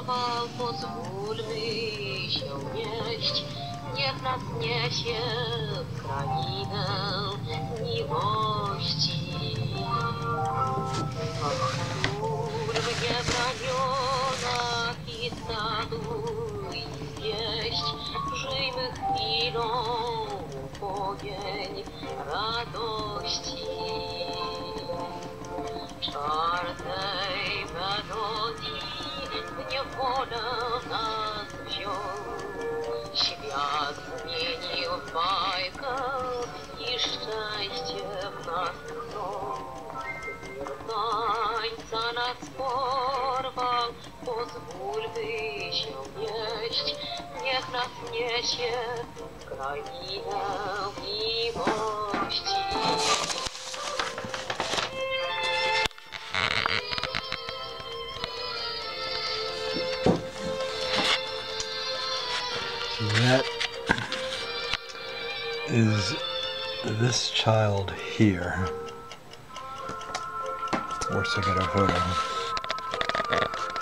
porwał, pozwólmy się nieść. Niech nas niesie w krainę miłości. Mnie braniona i znaduj wieść, żyjmy chwilą upojeń radości. Czarnej melodii w niewolę nas wziął, świat zmienił w bajkę i szczęście w nas tchnął. Tańca nas porwał, pozwólmy się nieść, niech nas niesie w krainę miłości. So that is this child here. Warsaw Ghetto photo.